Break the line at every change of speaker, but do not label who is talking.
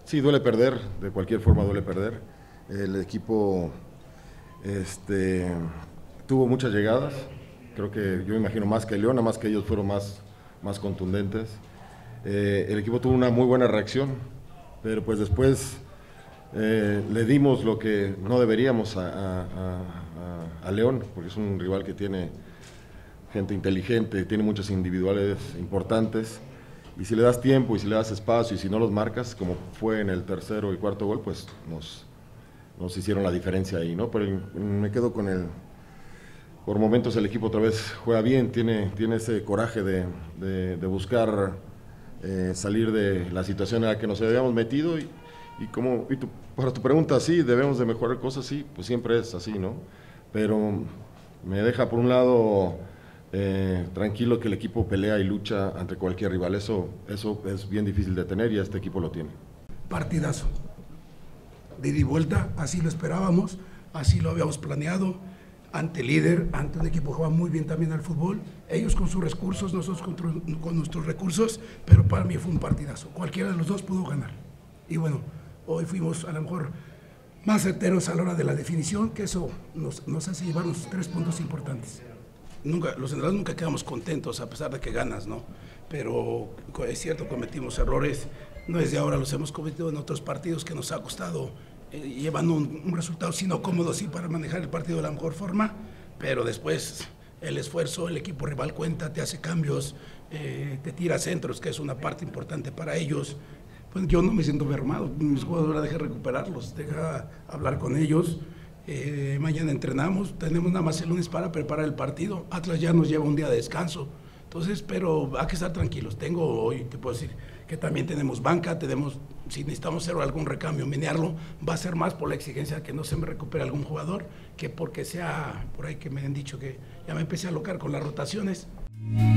Sí, duele perder, de cualquier forma duele perder. El equipo tuvo muchas llegadas, creo que yo me imagino más que León, nada más que ellos fueron más contundentes. El equipo tuvo una muy buena reacción, pero pues después le dimos lo que no deberíamos a León, porque es un rival que tiene gente inteligente, tiene muchas individualidades importantes, y si le das tiempo y si le das espacio y si no los marcas, como fue en el tercero y cuarto gol, pues nos hicieron la diferencia ahí, ¿no? Pero me quedo con por momentos el equipo otra vez juega bien, tiene ese coraje de buscar salir de la situación en la que nos habíamos metido para tu pregunta, sí, debemos de mejorar cosas, sí, pues siempre es así, ¿no? Pero me deja por un lado tranquilo que el equipo pelea y lucha ante cualquier rival, eso es bien difícil de tener y este equipo lo tiene.
Partidazo, de ida y vuelta, así lo esperábamos, así lo habíamos planeado, ante líder, ante un equipo que juega muy bien también al fútbol, ellos con sus recursos, nosotros con nuestros recursos, pero para mí fue un partidazo, cualquiera de los dos pudo ganar. Y bueno, hoy fuimos a lo mejor más certeros a la hora de la definición, que eso nos hace llevarnos 3 puntos importantes. Los entrenadores nunca quedamos contentos a pesar de que ganas, ¿no? Pero es cierto, cometimos errores, no es de ahora, los hemos cometido en otros partidos que nos ha costado llevando un resultado, sino cómodo, sí, para manejar el partido de la mejor forma, pero después el esfuerzo, el equipo rival cuenta, te hace cambios, te tira centros, que es una parte importante para ellos. Pues yo no me siento mermado, mis jugadores dejan recuperarlos, deja hablar con ellos. Mañana entrenamos, tenemos nada más el lunes para preparar el partido. Atlas ya nos lleva un día de descanso, entonces, pero hay que estar tranquilos. Hoy te puedo decir que también tenemos banca, si necesitamos hacer algún recambio, menearlo, va a ser más por la exigencia que no se me recupere algún jugador, que porque sea por ahí que me han dicho que ya me empecé a alocar con las rotaciones.